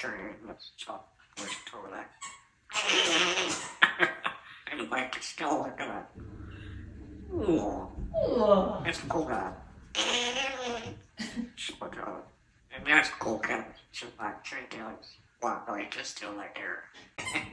turning let's stop listen to that. And like it's still like that. Ooh. It's a cool guy. But, and that's cool cat. Just like 3 days. Wow, I just still like her.